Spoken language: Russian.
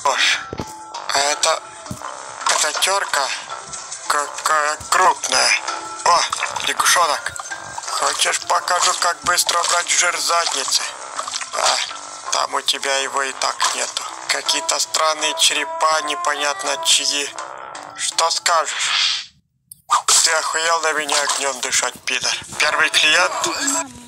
Хорош. А это терка какая крупная. О, лягушонок. Хочешь, покажу, как быстро убрать жир с задницы? А, там у тебя его и так нету. Какие-то странные черепа, непонятно чьи. Что скажешь? Ты охуел на меня огнем дышать, пидор? Первый клиент?